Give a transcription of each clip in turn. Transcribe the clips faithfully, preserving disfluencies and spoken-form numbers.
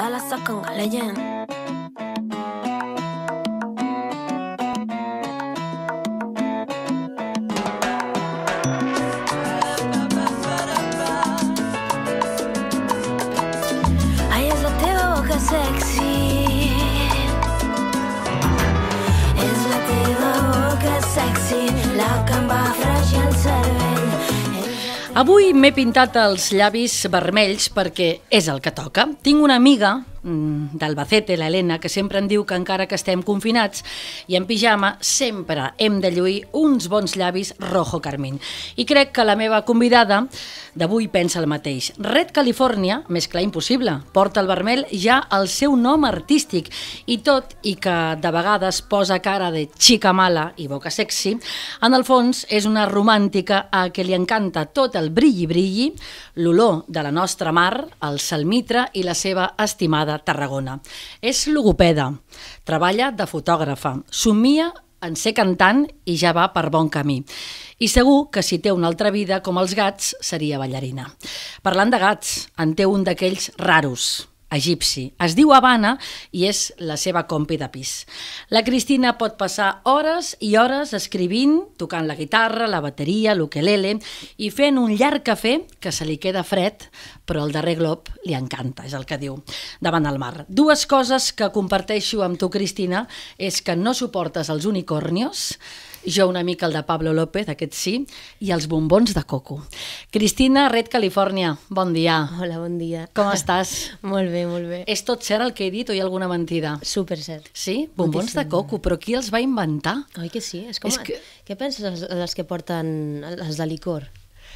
la sacan a leyenda. Ai, és la teva boca sexy. És la teva boca sexy, la que em va fregir el cervell. Avui m'he pintat els llavis vermells perquè és el que toca. Tinc una amiga d'Albacete, l'Helena, que sempre em diu que encara que estem confinats i en pijama, sempre hem de lluir uns bons llavis rojo carmín. I crec que la meva convidada d'avui pensa el mateix. Red California, més clar impossible, porta el vermell ja el seu nom artístic i tot i que de vegades posa cara de xica mala i boca sexy, en el fons és una romàntica a què li encanta tot el brilli-brilli, l'olor de la nostra mar, el salmitre i la seva estimada Tarragona. És logopeda, treballa de fotògrafa, somia en ser cantant i ja va per bon camí. I segur que si té una altra vida com els gats seria ballarina. Parlant de gats, en té un d'aquells raros, egipci. Es diu Habana i és la seva compi de pis. La Cristina pot passar hores i hores escrivint, tocant la guitarra, la bateria, l'ukelele i fent un llarg cafè que se li queda fred, però el darrer glob li encanta, és el que diu, davant el mar. Dues coses que comparteixo amb tu, Cristina, és que no suportes els unicornios, jo una mica el de Pablo López, aquest sí, i els bombons de coco. Cristina, Red California, bon dia. Hola, bon dia. Com estàs? Molt bé, molt bé. És tot cert el que he dit o hi ha alguna mentida? Super cert. Sí? Bombons de coco, però qui els va inventar? Oi que sí? És com... És que... Què penses els, els que porten els de licor?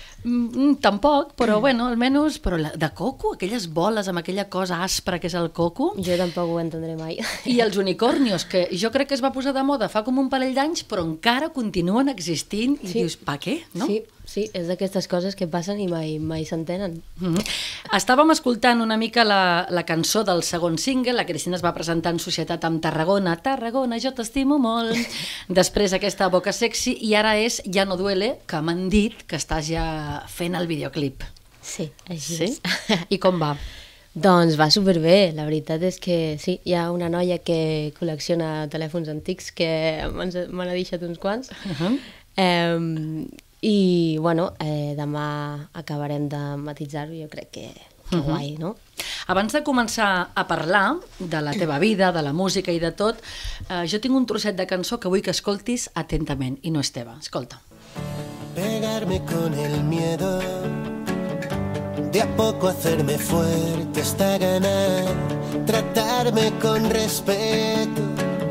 Mm, tampoc, però bueno, almenys però la, de coco, aquelles boles amb aquella cosa aspra que és el coco. Jo tampoc ho entendré mai. I els unicornios, que jo crec que es va posar de moda fa com un parell d'anys, però encara continuen existint i Sí. dius, pa què? No? Sí, sí, és d'aquestes coses que passen i mai, mai s'entenen. Mm-hmm. Estàvem escoltant una mica la, la cançó del segon single, la Cristina es va presentar en societat amb Tarragona, Tarragona, jo t'estimo molt, després aquesta boca sexy, i ara és Ja no duele, que m'han dit que estàs ja fent el videoclip. Sí, així Sí? és. I com va? Doncs va superbé, la veritat és que sí, hi ha una noia que col·lecciona telèfons antics que me n'ha deixat uns quants. Uh-huh. Eh, I, bueno, eh, demà acabarem de matitzar-ho, jo crec que, que Uh-huh. guai, no? Abans de començar a parlar de la teva vida, de la música i de tot, eh, jo tinc un trosset de cançó que vull que escoltis atentament, i no és teva. Escolta. Pegarme con el miedo, de a poco hacerme fuerte hasta ganar, tratarme con respeto,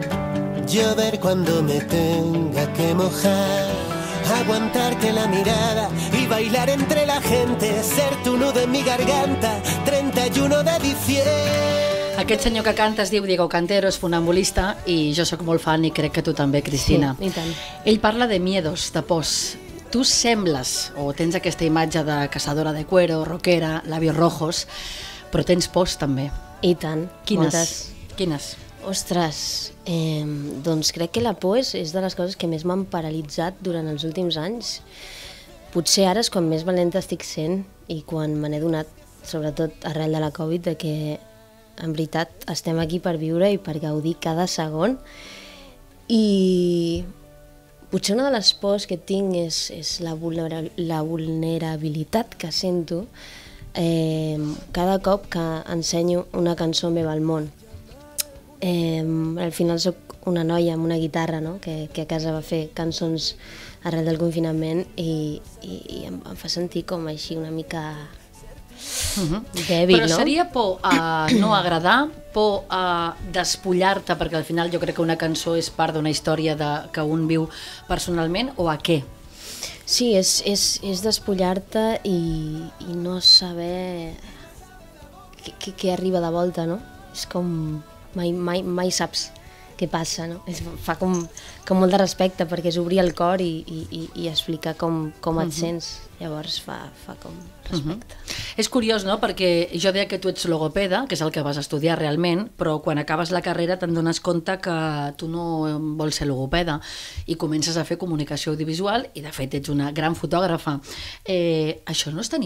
llover cuando me tenga que mojar, aguantarte la mirada y bailar entre la gente, ser tu nudo en mi garganta, treinta y uno de diciembre. Aquest senyor que canta es diu Diego Cantero, és funambulista, i jo sóc molt fan i crec que tu també, Cristina. Sí, i tant. Ell parla de miedos, de pors. Tu sembles, o tens aquesta imatge de caçadora de cuero, rockera, labios rojos, però tens pors també. I tant. Quines? Moltes. Quines? Ostres, eh, doncs crec que la por és, és de les coses que més m'han paralitzat durant els últims anys. Potser ara és quan més valenta estic sent i quan me n'he donat, sobretot arrel de la Covid, de que en veritat estem aquí per viure i per gaudir cada segon. I potser una de les pors que tinc és, és la, vulnera, la vulnerabilitat que sento eh, cada cop que ensenyo una cançó meva al món. Eh, al final sóc una noia amb una guitarra, no? que, que a casa va fer cançons arrel del confinament i, i, i em, em fa sentir com així una mica Uh-huh. dèbil, Però no? seria por a no agradar, por a despullar-te, perquè al final jo crec que una cançó és part d'una història de, que un viu personalment, o a què? Sí, és, és, és despullar-te i, i no saber què, què, què arriba de volta, no? És com mai, mai, mai saps què passa, no? És, fa com, com molt de respecte perquè és obrir el cor i, i, i, i explicar com, com et uh-huh. sents. Llavors fa, fa com respecte. Uh-huh. És curiós, no?, perquè jo deia que tu ets logopeda, que és el que vas estudiar realment, però quan acabes la carrera te'n dones compte que tu no vols ser logopeda i comences a fer comunicació audiovisual i de fet ets una gran fotògrafa. Eh, això no és tenir por?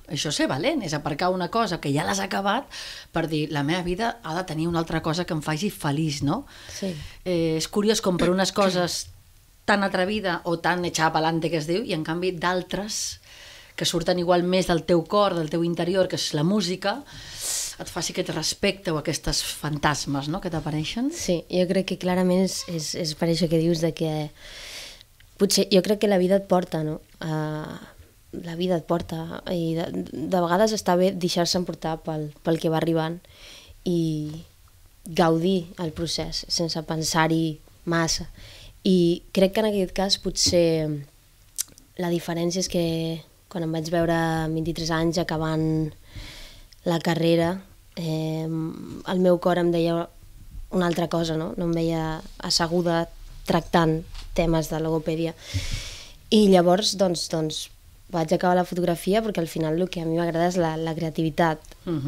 Això és ser valent, és aparcar una cosa que ja l'has acabat per dir, la meva vida ha de tenir una altra cosa que em faci feliç, no? Sí. Eh, és curiós com per unes coses tan atrevida o tan echada pa'lante que es diu, i en canvi d'altres que surten igual més del teu cor, del teu interior, que és la música, et faci aquest respecte o aquestes fantasmes, no?, que t'apareixen. Sí, jo crec que clarament és, és, és per això que dius de que potser jo crec que la vida et porta, no? Uh, la vida et porta i de, de vegades està bé deixar-se emportar pel, pel que va arribant i gaudir el procés sense pensar-hi massa. I crec que en aquest cas potser la diferència és que quan em vaig veure amb vint-i-tres anys acabant la carrera, eh, el meu cor em deia una altra cosa, no? No em veia asseguda tractant temes de logopèdia. I llavors, doncs, doncs vaig acabar la fotografia perquè al final el que a mi m'agrada és la, la creativitat. Uh-huh.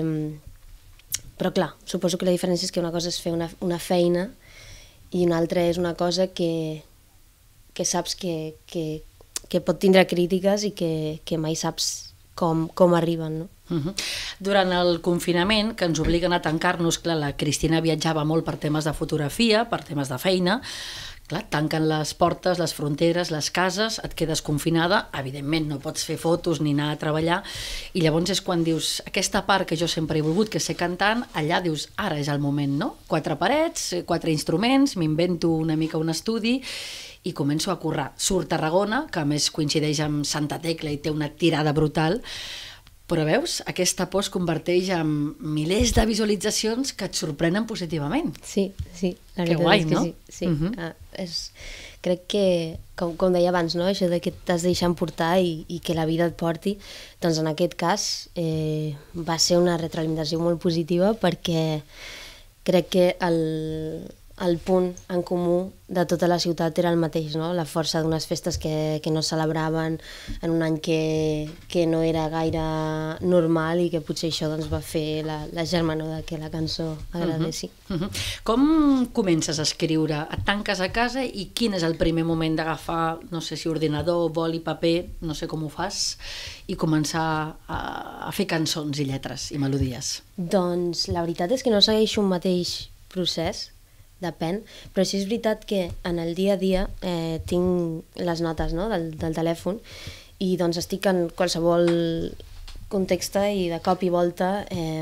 eh, però clar, suposo que la diferència és que una cosa és fer una, una feina i una altra és una cosa que, que saps que, que, que pot tindre crítiques i que, que mai saps com, com arriben, no? Uh-huh. Durant el confinament, que ens obliguen a tancar-nos, clar, la Cristina viatjava molt per temes de fotografia, per temes de feina, clar, tanquen les portes, les fronteres, les cases, et quedes confinada, evidentment no pots fer fotos ni anar a treballar, i llavors és quan dius, aquesta part que jo sempre he volgut, que sé cantant, allà dius, ara és el moment, no? Quatre parets, quatre instruments, m'invento una mica un estudi, i començo a currar. Surt Tarragona, que a més coincideix amb Santa Tecla i té una tirada brutal, però veus, aquesta por es converteix en milers de visualitzacions que et sorprenen positivament. Sí, sí. La que guai, és que no? Sí, sí. Uh-huh. ah, és, crec que, com, com deia abans, no? Això de que t'has de deixar emportar i, i que la vida et porti, doncs en aquest cas eh, va ser una retroalimentació molt positiva perquè crec que el, el punt en comú de tota la ciutat era el mateix, no? La força d'unes festes que, que no celebraven en un any que, que no era gaire normal i que potser això doncs, va fer la, la germanor de que la cançó agradessi. Uh-huh. Uh-huh. Com comences a escriure? Et tanques a casa i quin és el primer moment d'agafar, no sé si ordinador, boli, paper, no sé com ho fas, i començar a, a fer cançons i lletres i melodies? Doncs la veritat és que no segueixo un mateix procés, depèn, però sí és veritat que en el dia a dia eh, tinc les notes, no? del, del telèfon i doncs estic en qualsevol context i de cop i volta eh,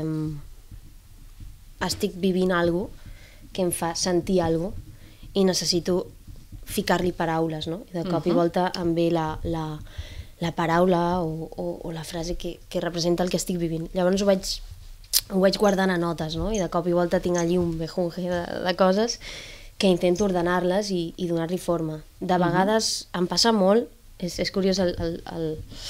estic vivint alguna cosa que em fa sentir alguna cosa i necessito ficar-li paraules, no? I de cop uh-huh. i volta em ve la, la, la paraula o, o, o la frase que, que representa el que estic vivint. Llavors ho vaig ho vaig guardant a notes, no? I de cop i volta tinc allí un bejunge de, de coses que intento ordenar-les i, i donar-li forma. De vegades uh-huh. em passa molt, és, és curiós el, el, el,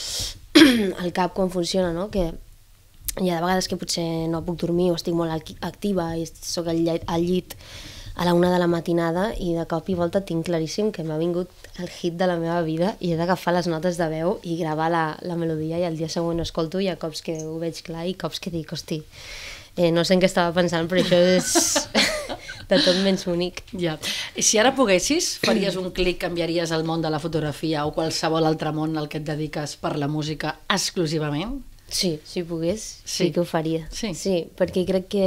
el cap com funciona, no? Que hi ha de vegades que potser no puc dormir o estic molt activa i soc al llit, al llit a la una de la matinada i de cop i volta tinc claríssim que m'ha vingut el hit de la meva vida i he d'agafar les notes de veu i gravar la, la melodia i el dia següent ho escolto i hi ha cops que ho veig clar i cops que dic, hosti, eh, no sé en què estava pensant, però això és de tot menys bonic. Ja. I si ara poguessis, faries un clic, canviaries el món de la fotografia o qualsevol altre món al que et dediques per la música exclusivament? Sí, si pogués, sí, sí que ho faria. Sí, sí perquè crec que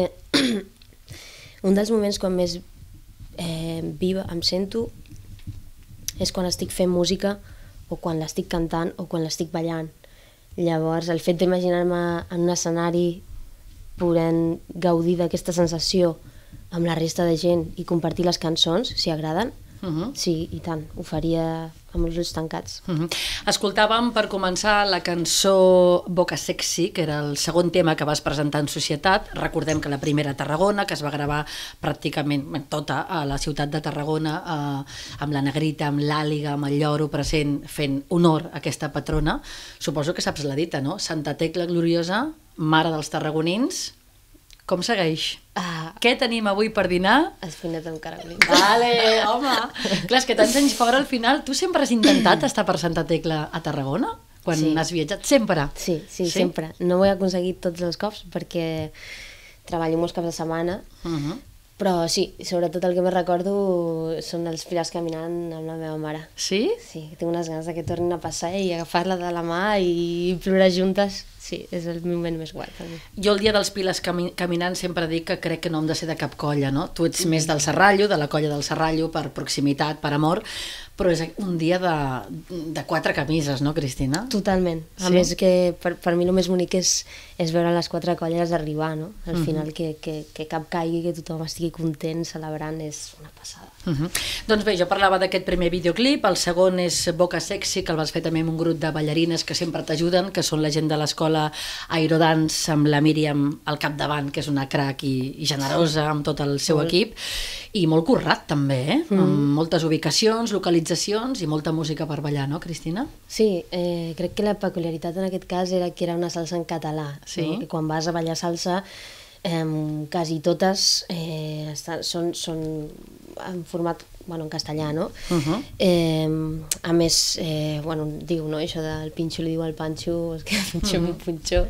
un dels moments quan més eh, viva em sento és quan estic fent música o quan l'estic cantant o quan l'estic ballant. Llavors, el fet d'imaginar-me en un escenari podent gaudir d'aquesta sensació amb la resta de gent i compartir les cançons, si agraden, uh-huh. sí, i tant, ho faria amb els ulls tancats. Uh-huh. Escoltàvem per començar la cançó Boca Sexy, que era el segon tema que vas presentar en Societat. Recordem que la primera a Tarragona, que es va gravar pràcticament tota a la ciutat de Tarragona, eh, amb la negrita, amb l'àliga, amb el lloro present, fent honor a aquesta patrona. Suposo que saps la dita, no? Santa Tecla Gloriosa, mare dels tarragonins. Com segueix? Ah, Què tenim avui per dinar? Espina't amb caragolins. Vale, home! Clar, és que tants anys fora al final, tu sempre has intentat estar per Santa Tecla a Tarragona? Quan Sí. has viatjat? Sempre? Sí, sí, Sí? sempre. No ho he aconseguit tots els cops perquè treballo molts caps de setmana, Uh-huh. Però sí, sobretot el que me recordo són els Piles caminant amb la meva mare. Sí? Sí, tinc unes ganes de que tornin a passar i agafar-la de la mà i plorar juntes. Sí, és el moment més guai per mi. Jo el dia dels Piles cami caminant sempre dic que crec que no hem de ser de cap colla, no? Tu ets més del Serrallo, de la colla del Serrallo, per proximitat, per amor, però és un dia de, de quatre camises, no, Cristina? Totalment. A Sí? més que per, per mi el més bonic és, és veure les quatre colles arribar, no? Al Mhm. final que, que, que cap caigui, que tothom estigui content, celebrant, és una passada. Uh -huh. Doncs bé, jo parlava d'aquest primer videoclip, el segon és Boca Sexy, que el vas fer també amb un grup de ballarines que sempre t'ajuden, que són la gent de l'escola Aerodance, amb la Míriam al capdavant, que és una crac i, i generosa, amb tot el seu Molt. equip, i molt currat també, eh? Mm. Amb moltes ubicacions, localitzacions i molta música per ballar, no, Cristina? Sí, eh, crec que la peculiaritat en aquest cas era que era una salsa en català. Sí. No? Que quan vas a ballar salsa, eh, quasi totes eh, estan, són, són en format, bueno, en castellà, no? Uh -huh. eh, a més, eh, bueno, diu, no? Això del pinxo li diu al panxo, és que pinxo mi punxo.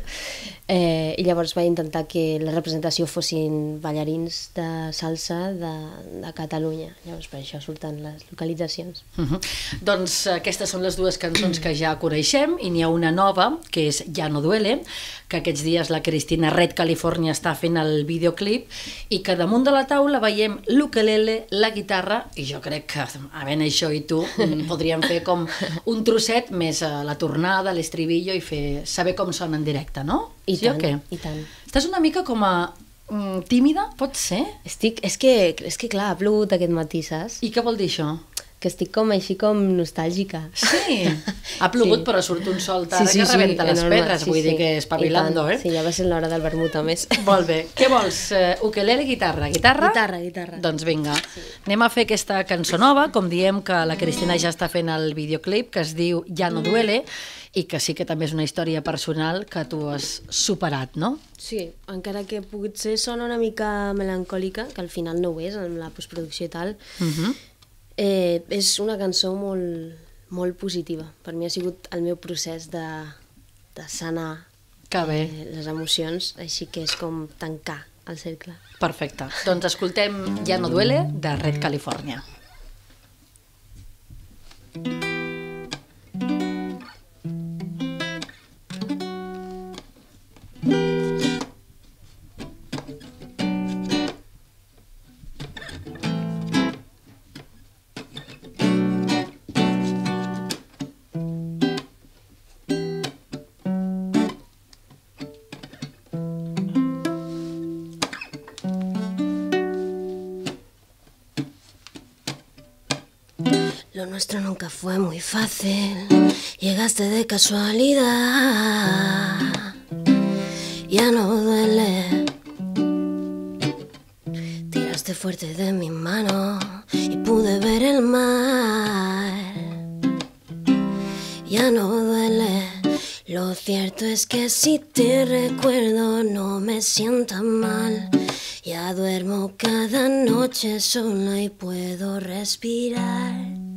Eh, I llavors vaig intentar que la representació fossin ballarins de salsa de, de Catalunya. Llavors per això surten les localitzacions. Uh -huh. Doncs aquestes són les dues cançons que ja coneixem i n'hi ha una nova, que és Ja no duele, que aquests dies la Cristina Red California està fent el videoclip i que damunt de la taula veiem l'ukelele, la guitarra, i jo crec que, havent això i tu, podríem fer com un trosset més a la tornada, l'estribillo i fer saber com sona en directe, no? I sí tant, o què? i tant. Estàs una mica com a mm, tímida, pot ser? Estic, és, que, és que clar, ha plogut aquest matí, saps? I què vol dir això? Que estic com així com nostàlgica. Sí, ha plogut, Sí. però surt un sol tard que rebenta les enorme, pedres, vull dir que espavilando, I tant. eh? Sí, ja va ser l'hora del vermut, a més. Molt bé. Què vols? Uh, ukelele, guitarra? Guitarra? Guitarra, guitarra. Doncs vinga, sí. Anem a fer aquesta cançó nova, com diem que la Cristina ja està fent el videoclip, que es diu Ja no duele, i que sí que també és una història personal que tu has superat, no? Sí, encara que potser sona una mica melancòlica, que al final no ho és, amb la postproducció i tal, Uh -huh. eh, és una cançó molt, molt positiva. Per mi ha sigut el meu procés de, de sanar Que bé. eh, les emocions, així que és com tancar el cercle. Perfecte. Doncs escoltem Ja no duele, de Red California. Lo nuestro nunca fue muy fácil, llegaste de casualidad, ya no duele. Tiraste fuerte de mi mano y pude ver el mar, ya no duele. Lo cierto es que si te recuerdo no me siento mal. Ya duermo cada noche sola y puedo respirar.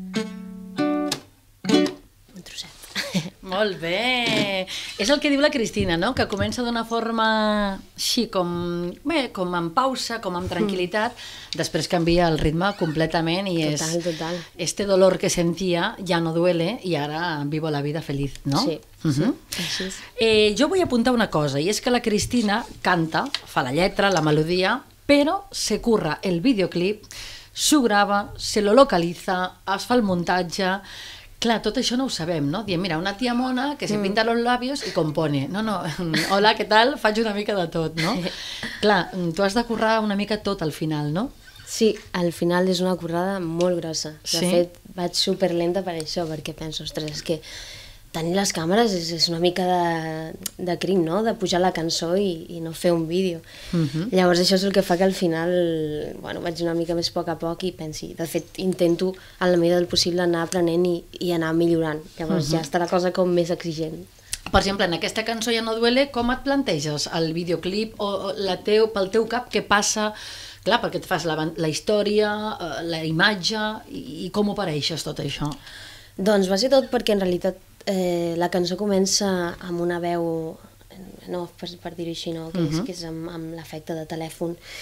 Un trosset. Molt bé. És el que diu la Cristina, no? Que comença d'una forma així com, bé, com en pausa, com amb tranquil·litat, després canvia el ritme completament i és Total, total. este dolor que sentia ja no duele i ara vivo la vida feliz, no? Sí, Uh sí, -huh. així és. Eh, jo vull apuntar una cosa, i és que la Cristina canta, fa la lletra, la melodia, però se curra el videoclip, s'ho grava, se lo localitza, es fa el muntatge. Clar, tot això no ho sabem, no? Diem, mira, una tia mona que se pinta los labios i compone. No, no, hola, què tal? Faig una mica de tot, no? Clar, tu has de currar una mica tot al final, no? Sí, al final és una currada molt grossa. De Sí? fet, vaig superlenta per això, perquè penso, ostres, és que tenir les càmeres és, és una mica de, de crim, no? De pujar la cançó i, i no fer un vídeo. Mhm. Llavors això és el que fa que al final, bueno, vaig una mica més a poc a poc i pensi, de fet, intento a la medida del possible anar aprenent i, i anar millorant. Llavors ja està la cosa com més exigent. Per exemple, en aquesta cançó Ja no duele, com et planteges el videoclip o o la teu, pel teu cap què passa? Clar, perquè et fas la, la història, eh, la imatge i, i com ho pareixes tot això? Doncs va ser tot perquè en realitat eh, la cançó comença amb una veu, no per, per dir-ho així, no? Que, és, Mhm. que és amb, amb l'efecte de telèfon,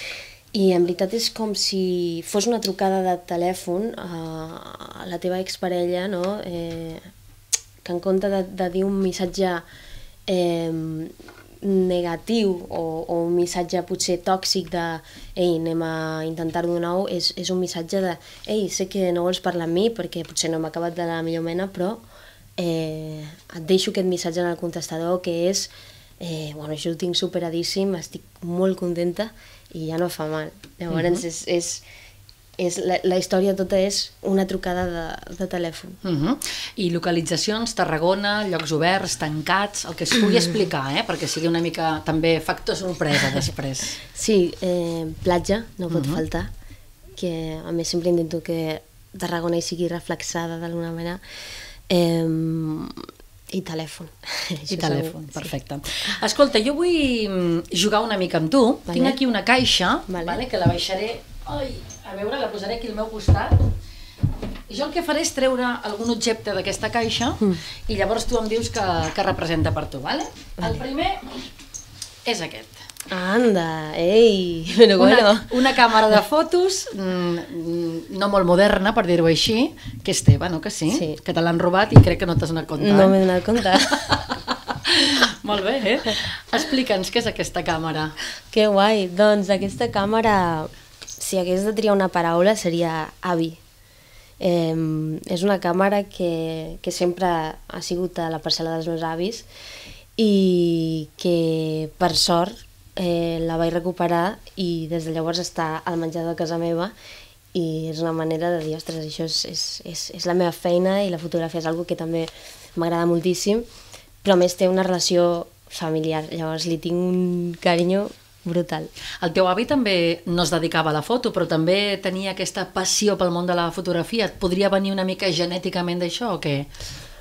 I en veritat és com si fos una trucada de telèfon a la teva exparella, no? Eh, que en compte de, de dir un missatge eh, negatiu o, o un missatge potser tòxic de ei, anem a intentar-ho de nou, és, és un missatge de ei, sé que no vols parlar amb mi perquè potser no m'ha acabat de la millor mena, però eh, et deixo aquest missatge en el contestador que és eh, bueno, això ho tinc superadíssim, estic molt contenta i ja no fa mal. Llavors uh -huh. és, és, és la, la història tota és una trucada de, de telèfon. Uh -huh. I localitzacions, Tarragona, llocs oberts, tancats, el que es pugui explicar, eh? Perquè sigui una mica també factor sorpresa després. Sí, eh, platja no pot uh -huh. faltar, que a més sempre intento que Tarragona hi sigui reflexada d'alguna manera. Eh, I telèfon. I telèfon, segur. Perfecte. Sí. Escolta, jo vull jugar una mica amb tu. Vale. Tinc aquí una caixa, vale. Vale, que la baixaré... Ai, a veure, la posaré aquí al meu costat. I jo el que faré és treure algun objecte d'aquesta caixa mm. i llavors tu em dius que, que representa per tu, vale? Vale. El primer és aquest. Anda, ei, però bueno. Una, una càmera de fotos, mm, no molt moderna, per dir-ho així, que és teva, no que sí? Sí. Que te l'han robat i crec que no t'has donat compte. No eh? m'he donat compte. Molt bé, eh? Explica'ns què és aquesta càmera. Que guai, doncs aquesta càmera, si hagués de triar una paraula, seria avi. Eh, és una càmera que, que sempre ha sigut a la parcel·la dels meus avis i que, per sort, Eh, la vaig recuperar i des de llavors està al menjador de casa meva i és una manera de dir, ostres, això és, és, és, és la meva feina i la fotografia és una cosa que també m'agrada moltíssim, però a més té una relació familiar, llavors li tinc un carinyo brutal. El teu avi també no es dedicava a la foto, però també tenia aquesta passió pel món de la fotografia. Et podria venir una mica genèticament d'això o què?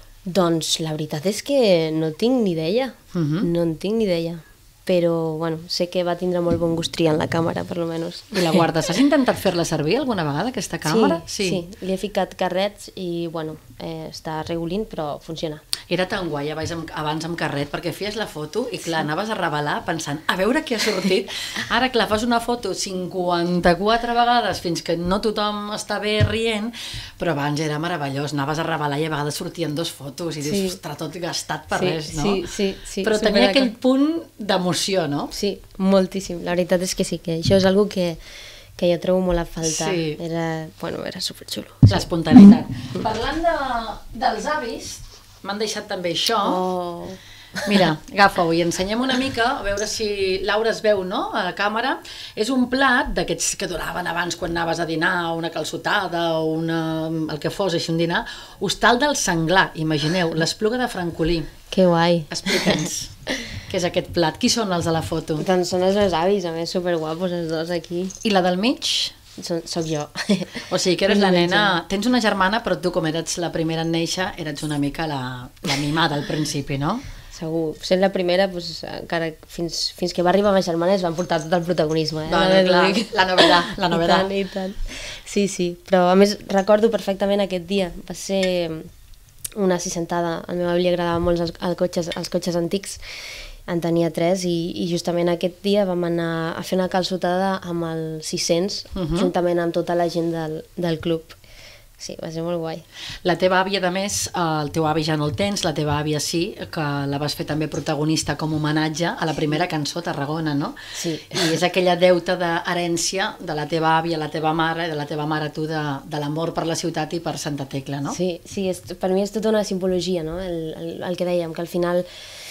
Doncs la veritat és que no tinc ni idea, uh -huh. no en tinc ni idea. Però bueno, sé que va tindre molt bon gust triant la càmera, per almenys. I la guardes? Has intentat fer-la servir alguna vegada, aquesta càmera? Sí, sí, sí. Li he ficat carrets i bueno, eh, està regulint, però funciona. Era tan guai abans amb carret, perquè feies la foto i clar, sí. anaves a revelar pensant, a veure què ha sortit. Ara, clar, fas una foto cinquanta-quatre vegades fins que no tothom està bé rient, però abans era meravellós, anaves a revelar i a vegades sortien dos fotos i dius, sí. ostres, tot gastat per sí, res, no? Sí, sí, sí. Però tenia aquell punt d'emoció, no? Sí, moltíssim. La veritat és que sí, que això és algo que, que jo trobo molt a faltar. Sí. Era, bueno, era superxulo. L'espontanitat. Sí. Parlant de, dels avis, m'han deixat també això. Oh. Mira, agafa-ho i ensenyem una mica, a veure si Laura es veu, no?, a la càmera. És un plat d'aquests que donaven abans quan anaves a dinar, una calçotada o una, el que fos, així un dinar. Hostal del Senglar, imagineu, l'Espluga de Francolí. Que guai. Explica'ns què és aquest plat. Qui són els de la foto? Doncs són els meus avis, a més, superguapos els dos aquí. I la del mig? Soc jo. O sigui que eres la nena... Tens una germana, però tu, com eres la primera en néixer, eres una mica la, la mimada al principi, no? Segur. Sent la primera, doncs, encara fins, fins que va arribar ma germana es van portar tot el protagonisme. Eh? Doncs, clar, la novedat, la novedat. I tant, i tant. Sí, sí. Però, a més, recordo perfectament aquest dia. Va ser una sissentada. Al meu avi li agradaven molt els, els, cotxes, els cotxes antics. En tenia tres i, i justament aquest dia vam anar a fer una calçotada amb el sis-cents, uh -huh. juntament amb tota la gent del, del club. Sí, va ser molt guai. La teva àvia, a més, el teu avi ja no el tens, la teva àvia sí, que la vas fer també protagonista com homenatge a la primera cançó Tarragona, no? Sí. I és aquella deuta d'herència de la teva àvia, la teva mare, de la teva mare tu, de, de l'amor per la ciutat i per Santa Tecla, no? Sí, sí, és, per mi és tota una simbologia, no? El, el, el que dèiem, que al final,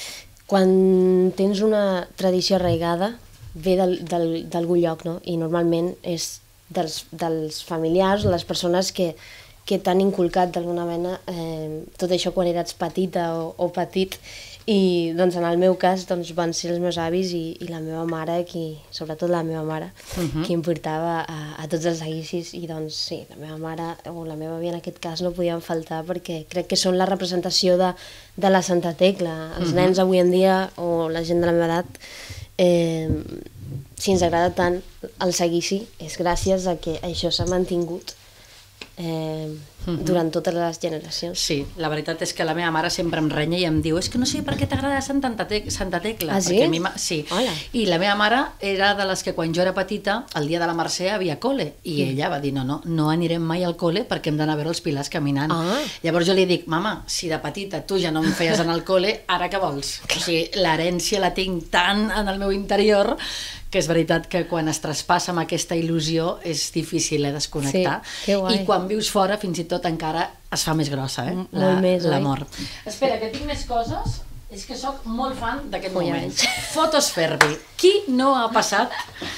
quan tens una tradició arraigada, ve d'algun lloc, no? I normalment és dels, dels familiars, les persones que, que t'han inculcat d'alguna mena eh, tot això quan eres petita o, o petit, i doncs en el meu cas doncs, van ser els meus avis i, i la meva mare, qui, sobretot la meva mare, uh-huh. qui em portava a, a tots els seguicis, i doncs sí, la meva mare o la meva àvia en aquest cas no podien faltar perquè crec que són la representació de, de la Santa Tecla. Els uh-huh. nens avui en dia o la gent de la meva edat, eh, si ens agrada tant el seguici és gràcies a que això s'ha mantingut eh, durant totes les generacions. Sí, la veritat és que la meva mare sempre em renya i em diu és que no sé per què t'agrada Santa, Te Santa Tecla. Ah, sí? Perquè a mi sí. Hola. I la meva mare era de les que quan jo era petita, el dia de la Mercè havia col·le, i mm. ella va dir, no, no, no anirem mai al col·le perquè hem d'anar a veure els pilars caminant. Ah. Llavors jo li dic, mama, si de petita tu ja no em feies anar al col·le, ara què vols? O sigui, l'herència la tinc tant en el meu interior que és veritat que quan es traspassa amb aquesta il·lusió és difícil eh, desconnectar. Sí, que guai. I quan vius fora fins i tot encara es fa més grossa, eh? La, Molt més, l'amor. Espera, que tinc més coses. És que sóc molt fan d'aquest Oh, ja moment. veig. Fotos Ferbi. Qui no ha passat?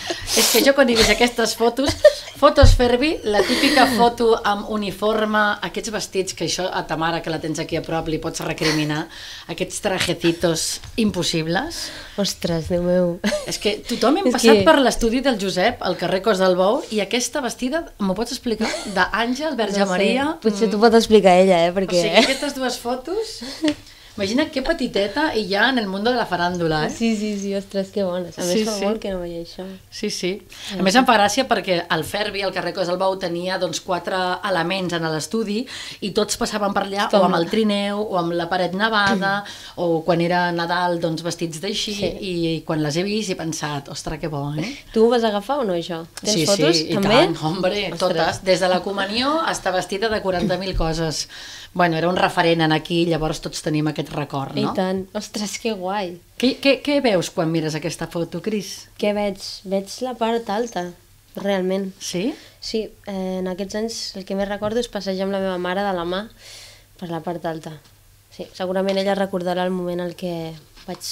És que jo quan he vist aquestes fotos, fotos Ferbi, la típica foto amb uniforme, aquests vestits, que això a ta mare que la tens aquí a prop li pots recriminar, aquests trajecitos impossibles. Ostres, Déu meu. És que tothom hem És passat que- per l'estudi del Josep, al carrer Cos del Bou, i aquesta vestida, m'ho pots explicar? D'Àngel, Verge No sé, Maria... Potser t'ho pot explicar ella, eh? O Perquè... sigui, aquestes dues fotos... Imagina que petiteta i ja en el món de la faràndula, eh? Sí, sí, sí, ostres, que bones. A Sí, més, fa sí. molt que no veia això. Sí, sí. A més em fa gràcia perquè el Ferbi, al carrer Cos del Bou, tenia doncs, quatre elements en l'estudi i tots passaven per allà Toma. o amb el trineu o amb la paret nevada o quan era Nadal doncs, vestits d'així Sí. i, i quan les he vist he pensat, ostres, que bo, eh? Tu ho vas agafar o no, això? Tens Sí, fotos, sí, i també? tant, hombre, Ostres. totes, des de la comunió hasta vestida de quaranta mil coses. Bueno, era un referent en aquí, llavors tots tenim aquest record, I no? tant. Ostres, que guai. Què, què, què veus quan mires aquesta foto, Cris? Què veig? Veig la part alta, realment. Sí? Sí, eh, en aquests anys el que més recordo és passejar amb la meva mare de la mà per la part alta. Sí, segurament ella recordarà el moment en què vaig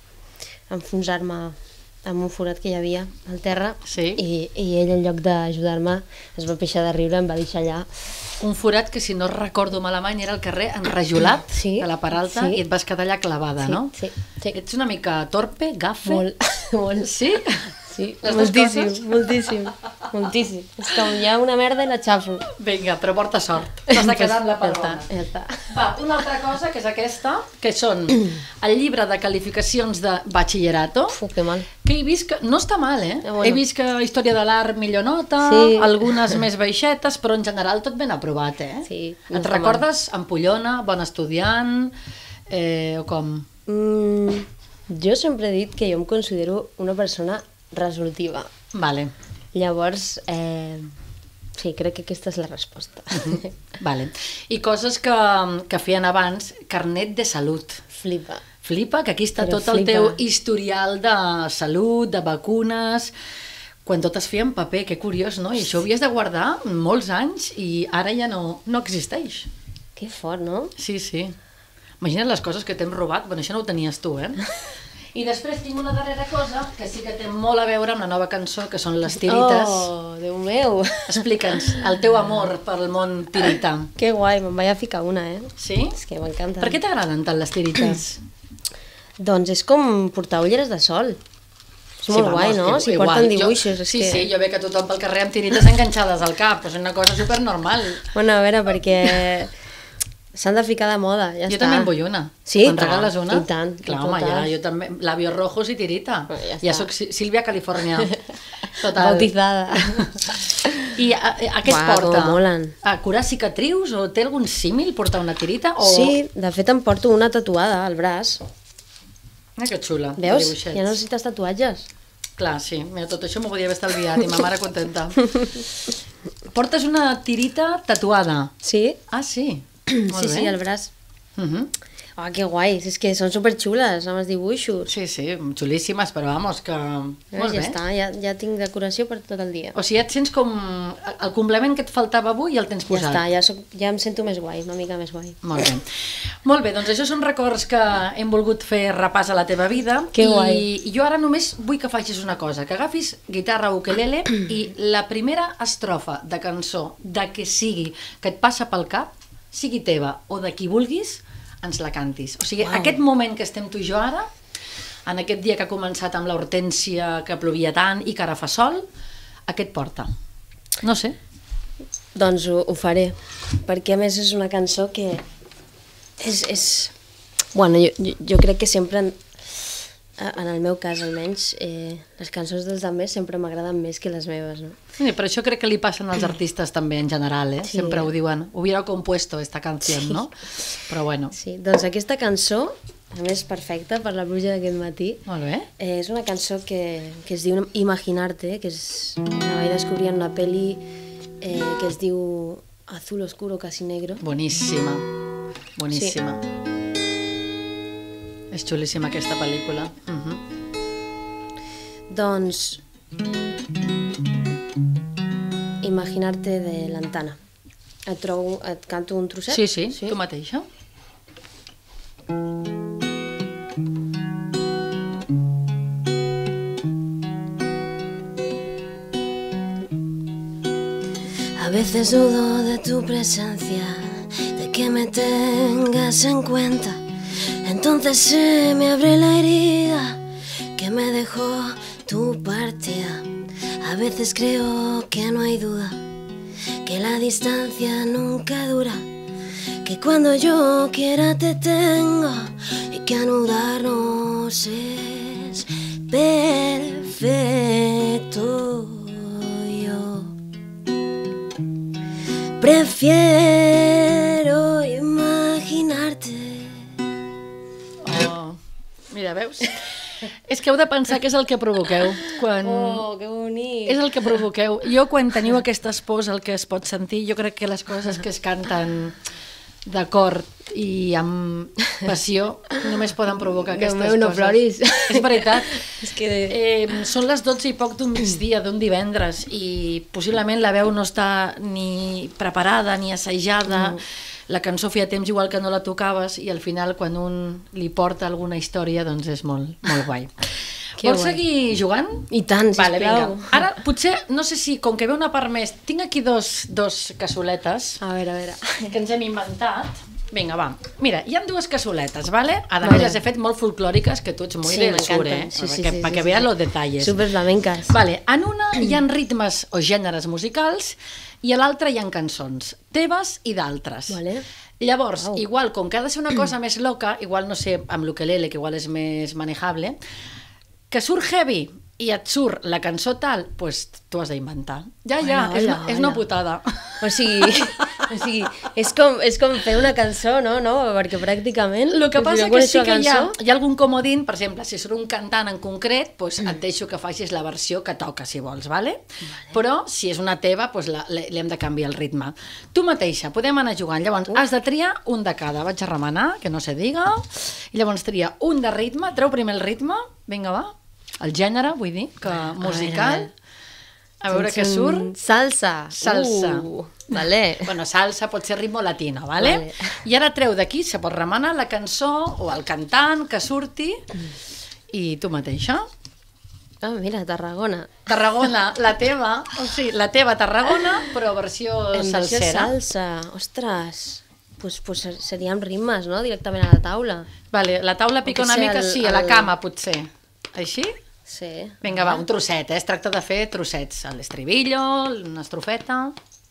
enfonsar-me amb un forat que hi havia al terra Sí. i, i ell en lloc d'ajudar-me es va pixar de riure, em va deixar allà. Un forat que, si no recordo malament, era el carrer enrajolat Sí, de la part alta sí. i et vas quedar allà clavada, Sí, no? sí, sí. Ets una mica torpe, gafe? Molt, molt. Sí? Sí, Les dues moltíssim, coses? moltíssim, moltíssim. És com hi ha una merda i la xafo. Vinga, però porta sort. T'has de quedar amb la part Ja està, bona. ja està. Va, una altra cosa, que és aquesta, que són el llibre de qualificacions de batxillerato, Uf, que mal. que he vist que no està mal, eh? Eh, bueno. He vist que Història de l'Art millor nota, Sí. algunes més baixetes, però en general tot ben aprovat, eh? Sí, no Et està recordes Ampollona, bon estudiant, eh, o com? Mm, jo sempre he dit que jo em considero una persona resolutiva. Vale. Llavors, eh, sí, crec que aquesta és la resposta. Vale. I coses que, que feien abans, carnet de salut. Flipa. Flipa, que aquí està Però tot el flipa. teu historial de salut, de vacunes, quan tot es feia en paper, que curiós, no? I això ho havies de guardar molts anys i ara ja no, no existeix. Que fort, no? Sí, sí. Imagina't les coses que t'hem robat, bueno, això no ho tenies tu, eh? I després tinc una darrera cosa que sí que té molt a veure amb la nova cançó, que són les tirites. Oh, Déu meu! Explica'ns el teu amor pel món tirita. Que guai, me'n vaig a ficar una, eh? Sí? És que m'encanta. Per què t'agraden tant les tirites? Doncs és com portar ulleres de sol. És molt guai, no? i- Si igual. porten dibuixos. Jo, és sí, que... sí, jo veig que tothom pel carrer amb tirites enganxades al cap, és una cosa supernormal. Bueno, a veure, perquè s'han de ficar de moda, ja Jo està. també en vull una. Sí? Me'n regales una? I tant, Clar, i home, totes. ja, jo també. Labios rojos i tirita. Bueno, ja ja està. soc Sí- Sílvia Califòrnia. Total. Bautizada. I a, a, a què es Uau, porta? com molen. A curar cicatrius o té algun símil portar una tirita? O... Sí, de fet em porto una tatuada al braç. Ah, que xula. de Veus? dibuixets. Ja no necessites tatuatges. Clar, sí. Mira, tot això m'ho podia haver estalviat i ma mare contenta. Portes una tirita tatuada. Sí? Ah, sí. Molt Sí, bé. sí, al braç. Uh -huh. Oh, que guai, és que són superxules amb els dibuixos. Sí, sí, xulíssimes, però vamos, que... Molt ja bé. està, ja, ja tinc decoració per tot el dia. O sigui, et sents com el complement que et faltava avui i el tens Ja posat. està, ja, soc, ja em sento més guai, una mica més guai. Molt bé. Molt bé, doncs això són records que hem volgut fer repàs a la teva vida. Que i, guai. I jo ara només vull que facis una cosa, que agafis guitarra o ukelele i la primera estrofa de cançó, de que sigui, que et passa pel cap, sigui teva o de qui vulguis, ens la cantis. O sigui, Uau. aquest moment que estem tu i jo ara, en aquest dia que ha començat amb l'hortènsia, que plovia tant i que ara fa sol, aquest porta. No sé. Doncs ho, ho faré, perquè a més és una cançó que és... és... Bueno, jo, jo, jo crec que sempre en el meu cas almenys, eh, les cançons dels altres sempre m'agraden més que les meves, no? Sí, però això crec que li passen als artistes també en general, eh? Sí. Sempre ho diuen, hubiera compuesto esta canción, Sí. no? Però bueno, Sí, doncs aquesta cançó, a més perfecta per la pluja d'aquest matí, molt bé. eh, és una cançó que, que es diu Imaginarte, que és, la vaig descobrir en una pel·li eh, que es diu Azul Oscuro Casi Negro. Boníssima, boníssima. Sí. És xulíssima aquesta pel·lícula. Uh -huh. Doncs Imaginarte de l'Antana. Et, trobo, et canto un trosset? Sí, sí, sí, tu mateixa. A veces dudo de tu presencia, de que me tengas en cuenta. Entonces se me abre la herida que me dejó tu partida. A veces creo que no hay duda, que la distancia nunca dura, que cuando yo quiera te tengo y que anudarnos es perfecto. Yo prefiero imaginarte. Oh, mira, veus? És que heu de pensar que és el que provoqueu. Quan... Oh, que bonic! És el que provoqueu. Jo, quan teniu aquestes pors, el que es pot sentir, jo crec que les coses que es canten d'acord i amb passió només poden provocar aquestes Déu meu, no coses. ploris. És veritat. És que... Eh, són les dotze i poc d'un migdia, d'un divendres, i possiblement la veu no està ni preparada ni assajada. Mm. La cançó feia temps igual que no la tocaves i al final quan un li porta alguna història doncs és molt, molt guai. Que Vols guai. seguir jugant? I tant, sisplau. Vale, vinga. Ara, potser, no sé si, com que ve una part més, tinc aquí dos, dos cassoletes A veure, a veure. que ens hem inventat. Vinga, va. Mira, hi ha dues cassoletes, ¿vale? A Vale. més, les he fet molt folclòriques, que tu ets molt Sí, del sur, m'encanten. eh? Sí, sí, Perquè, sí, perquè sí, vean sí. los detalles. Super flamenques. Vale, en una hi ha ritmes o gèneres musicals i a l'altra hi ha cançons, teves i d'altres. Vale. Llavors, Wow. igual, com que ha de ser una cosa més loca, igual, no sé, amb l'ukelele, que igual és més manejable, que surt heavy i et surt la cançó tal, pues tu has d'inventar. Ja, ja, Hola, és, hola, una, és una hola. putada. O sigui, o sigui és, com, és com fer una cançó, no? no? Perquè pràcticament... El que si passa no que sí coneixo la que hi ha, cançó, hi ha algun comodín, per exemple, si surt un cantant en concret, pues et deixo que facis la versió que toca, si vols, vale? vale. Però si és una teva, pues la, la, li hem de canviar el ritme. Tu mateixa, podem anar jugant. Llavors, has de triar un de cada. Vaig a remenar, que no se diga. I llavors tria un de ritme. Treu primer el ritme. Vinga, va. El gènere, vull dir, que musical. A veure què surt. Salsa. Salsa. Uh, vale. Bueno, salsa pot ser ritmo latino, vale? Vale. I ara treu d'aquí, se pot remenar la cançó o el cantant que surti i tu mateixa. Ah, mira, Tarragona. Tarragona, la teva, o sigui, la teva Tarragona, però versió En versió salsera. salsa. Ostres. Pues, pues seríem rimes, no? Directament a la taula. Vale, la taula pica O que una sé, mica, el- sí, a la el- cama, potser. Així? Sí. Vinga, va, un trosset, eh? Es tracta de fer trossets. L'estribillo, una estrofeta...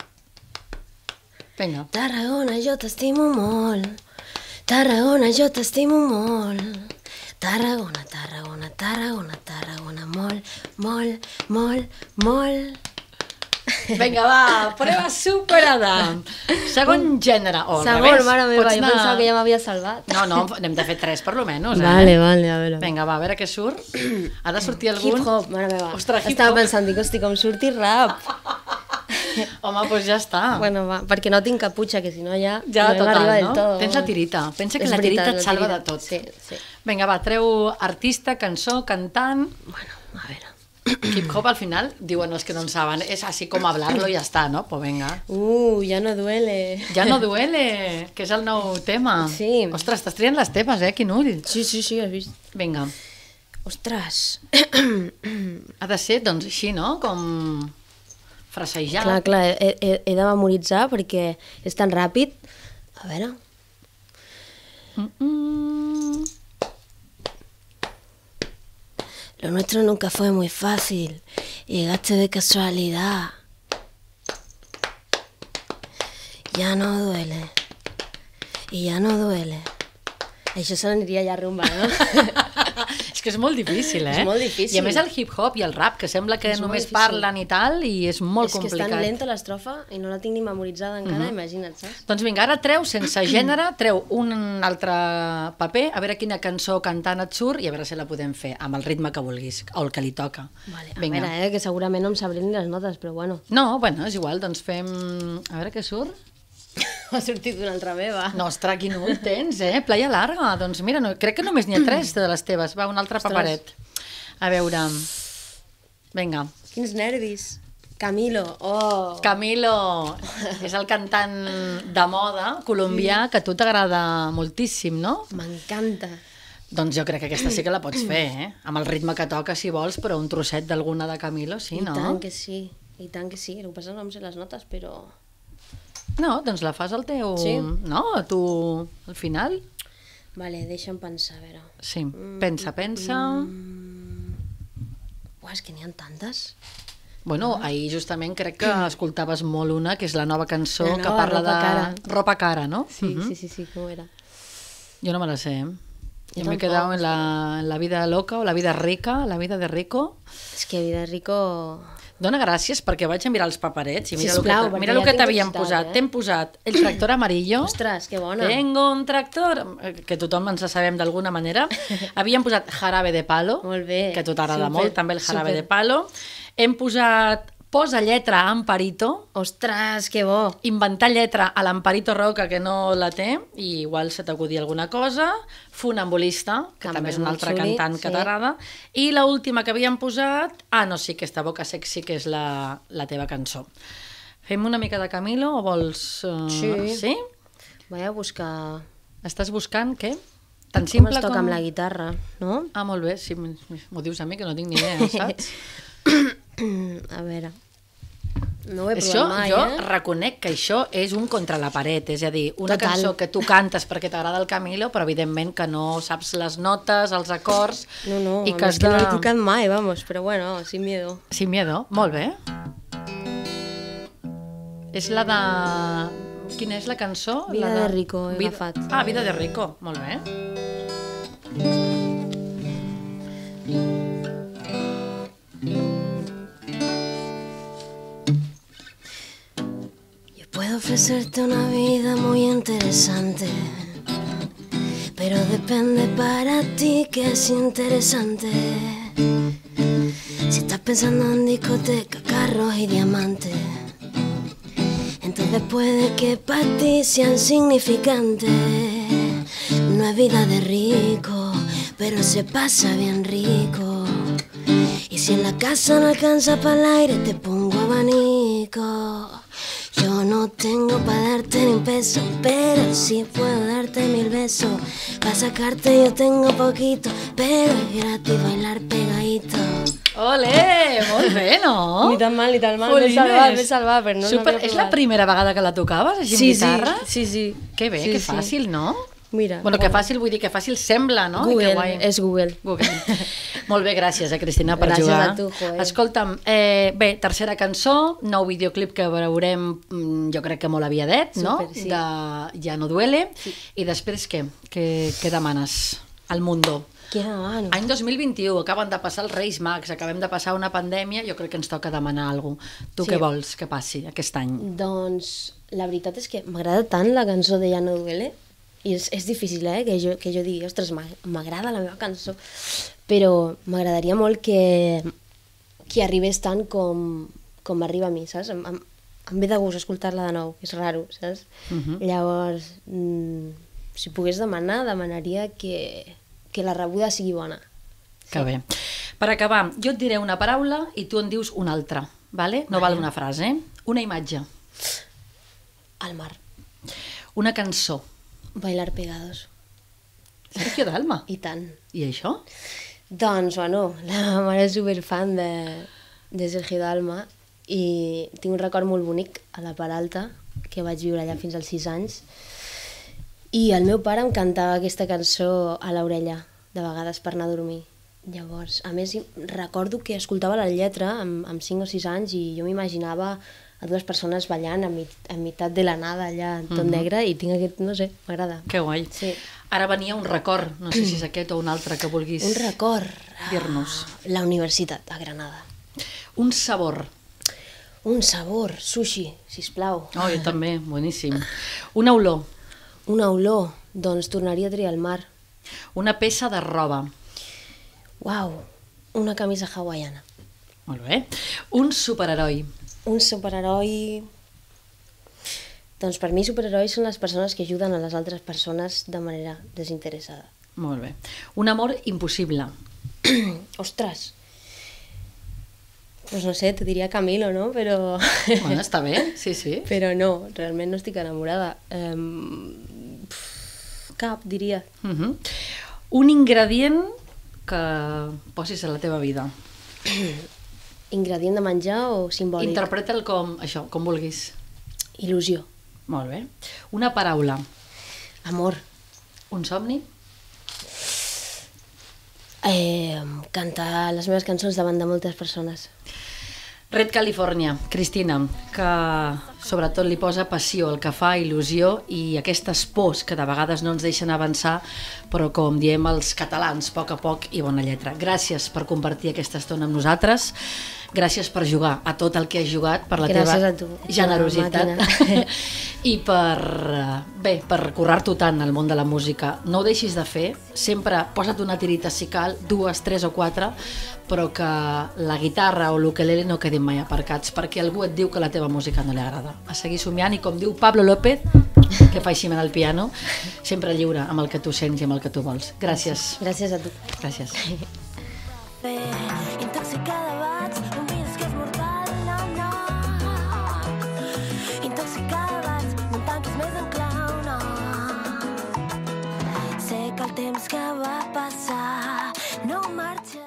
Vinga. Tarragona, jo t'estimo molt. Tarragona, jo t'estimo molt. Tarragona, Tarragona, Tarragona, Tarragona, molt, molt, molt, molt. Vinga, va, prova superada. Segon gènere. O al Segon, revés, mare meva, pots jo anar- pensava que ja m'havia salvat. No, no, n'hem de fer tres per lo menos, eh? Vale, vale, a veure. Vinga, va, a veure què surt. Ha de sortir algun... Hip-hop, mare meva. Ostres, Estava hip-hop. pensant, dic, hosti, com surti rap. Home, doncs ja està. Bueno, va, perquè no tinc caputxa, que si no ja, Ja, no total, arriba del no? todo. Tens la tirita. Pensa que És la tirita veritat, et la salva tirita. de tot. Sí, sí. Vinga, va, treu artista, cançó, cantant... Bueno, a veure. Hip-hop al final, diuen els que no en saben, és així com hablarlo i ja està, no? Pues venga. Uh, ja no duele. Ja no duele, que és el nou tema. Sí. Ostres, estàs triant les teves, eh? Quin ull. Sí, sí, sí, has vist. Vinga. Ostres. Ha de ser, doncs, així, no? Com frasejat. Clar, clar, he, he, he de memoritzar perquè és tan ràpid. A veure. Mm -mm. Lo nuestro nunca fue muy fácil. Llegaste de casualidad. Ya no duele. I ja no duele. Això se n'aniria ja rumba, no? És que és molt difícil, eh? És molt difícil. I a més el hip-hop i el rap, que sembla que És molt només difícil. parlen i tal, i és molt és que complicat. és tan lenta l'estrofa i no la tinc ni memoritzada encara, imagina't, saps? Doncs vinga, ara treu, sense gènere, treu un altre paper, a veure quina cançó cantant et surt i a veure si la podem fer amb el ritme que vulguis, o el que li toca. Vale, a Vinga. veure, eh, que segurament no em sabré ni les notes, però bueno. No, bueno, és igual, doncs fem... A veure què surt. M'ha sortit una altra meva. No, ostres, quin ull tens, eh? Playa larga. Doncs mira, no, crec que només n'hi ha tres de les teves. Va, un altre Ostres. paperet. A veure... Vinga. Quins nervis. Camilo, oh. Camilo, és el cantant de moda colombià que a tu t'agrada moltíssim, no? M'encanta. Doncs jo crec que aquesta sí que la pots fer, eh? Amb el ritme que toca, si vols, però un trosset d'alguna de Camilo, sí, I no? tant que sí, i tant que sí. El que passa és que no em sé les notes, però... No, doncs la fas al teu... Sí. No, a tu, al final. Vale, deixa'm pensar, a veure. Sí, pensa, pensa... Uah, és que n'hi ha tantes. Bueno, ahir justament crec que escoltaves molt una, que és la nova cançó La que nova, parla Ropa de... Cara. Ropa cara, no? Sí, Mhm. sí, sí, sí, com era? Jo no me la sé, eh? Jo Yo me he tampoc, quedado en la, en la vida loca o la vida rica, la vida de rico. És que Vida Rico... Dóna gràcies perquè vaig a mirar els paperets i mira Sisplau, el que, perquè mira ja el que tinc t'havien curiositat, posat. eh? T'hem posat el tractor amarillo. Ostres, que bona. Tengo un tractor, eh, que tothom ens sabem d'alguna manera. Havíem posat jarabe de palo, Molt bé. que a tu t'agrada Super, molt, també el jarabe super. de palo. Hem posat posa lletra a Amparito, Ostres, que bo. inventar lletra a l'Amparito Roca, que no la té, i igual se t'acudia alguna cosa, Funambulista, que També també és un molt altre xuli, cantant que sí. t'agrada, i la última que havíem posat, ah, no, sí, aquesta boca sexy, que és la, la teva cançó. Fem una mica de Camilo o vols... Uh, Sí. Sí? Vaig a buscar Estàs buscant què? Tan com simple es toca com... amb la guitarra, no? Ah, molt bé, sí, m'ho dius a mi, que no tinc ni idea, saps? A veure... No ho he Això, provat mai, jo eh? reconec que això és un contra la paret, és a dir, una Total. cançó que tu cantes perquè t'agrada el Camilo, però evidentment que no saps les notes, els acords, No, no, i a que més has que de... no l'he tocat mai, vamos, però bueno, sin miedo. Sin miedo, molt bé. És la de... Quina és la cançó? Vida la de Rico, he Vida... agafat. Ah, Vida de Rico, molt bé. Yo puedo ofrecerte una vida muy interesante, pero depende para ti que es interesante. Si estás pensando en discoteca, carros y diamantes, entonces puede que para ti sea insignificante. No es vida de rico, pero se pasa bien rico. Y si en la casa no alcanza para el aire, te pongo abanico. Yo no tengo para darte ni un peso, pero sí puedo darte mil besos. Para sacarte yo tengo poquito, pero es gratis bailar pegadito. Ole, molt bé, no? Ni tan mal, ni tan mal, m'he Jolines. salvat, m'he salvat, però no Super. l'havia És la provat. primera vegada que la tocaves, així Sí, amb guitarra? sí, sí, sí. Que bé, Sí, que sí. fàcil, no? Mira. Bueno, que fàcil, vull dir que fàcil sembla, no? I que Google, guai. és Google. Google. Molt bé, gràcies, eh, Cristina, per Gràcies jugar. a tu, Joel. Escolta'm, eh, bé, tercera cançó, nou videoclip que veurem, mm, jo crec que molt aviadet, no? Súper, sí. De Ja no duele. Sí. I després què? Què, què demanes al mundo? Què demano? Any dos mil vint-i-u, acaben de passar els Reis Mags, acabem de passar una pandèmia, jo crec que ens toca demanar alguna cosa. Tu Sí. què vols que passi aquest any? Doncs la veritat és que m'agrada tant la cançó de Ja no duele, i és, és difícil, eh, que jo, que jo digui, ostres, m'ag- m'agrada la meva cançó, però m'agradaria molt que, que arribés tant com, com arriba a mi, saps? Em, em, em ve de gust escoltar-la de nou, que és raro, saps? Mhm. Llavors, mm, si pogués demanar, demanaria que, que la rebuda sigui bona. Que bé. Per acabar, jo et diré una paraula i tu en dius una altra, vale? No val una frase, eh? Una imatge, Al mar, una cançó. bailar pegados, Sergio Dalma. i tant. I això? Doncs, bueno, la meva mare és superfan de, de Sergio Dalma i tinc un record molt bonic a la Peralta, que vaig viure allà fins als sis anys, i el meu pare em cantava aquesta cançó a l'orella, de vegades per anar a dormir. Llavors, a més, recordo que escoltava la lletra amb, amb cinc o sis anys i jo m'imaginava a dues persones ballant a, mit, a meitat de la nada allà, tot Mhm. negre, i tinc aquest, no sé, m'agrada. Que guai. Sí. Ara venia un record, no sé si és aquest o un altre que vulguis Un record. dir-nos. La universitat a Granada. Un sabor. Un sabor, sushi, sisplau. Oh, jo també, boníssim. Una olor. Una olor, doncs tornaria a triar el mar. Una peça de roba. Uau, una camisa hawaiana. Molt bé. Un superheroi. Un superheroi... Doncs per mi superherois són les persones que ajuden a les altres persones de manera desinteressada. Molt bé. Un amor impossible. Ostres! Pues no sé, te diria Camilo, no? Però... Bueno, està bé, sí, sí. Però no, realment no estic enamorada. Um... Cap, diria. Uh -huh. Un ingredient que posis a la teva vida. Ingredient de menjar o simbòlic? Interpreta'l com això, com vulguis. Il·lusió. Molt bé. Una paraula. Amor. Un somni. Eh, cantar les meves cançons davant de moltes persones. Red California, Cristina, que sobretot li posa passió al que fa, il·lusió i aquestes pors que de vegades no ens deixen avançar, però com diem els catalans, a poc a poc i bona lletra. Gràcies per compartir aquesta estona amb nosaltres, gràcies per jugar a tot el que has jugat, per la Gràcies teva a tu, generositat i per, bé, per currar-t'ho tant al món de la música. No ho deixis de fer, sempre posa't una tirita si cal, dues, tres o quatre, però que la guitarra o l'ukelele no quedin mai aparcats, perquè algú et diu que la teva música no li agrada. A seguir somiant i, com diu Pablo López, que fa així al piano, sempre lliure amb el que tu sents i amb el que tu vols. Gràcies. Gràcies a tu. Gràcies. Intoxicada vaig, no mires que és mortal, no, no. Intoxicada vaig, no em tanquis més en clau, no. Sé que el temps que va passar no marxa.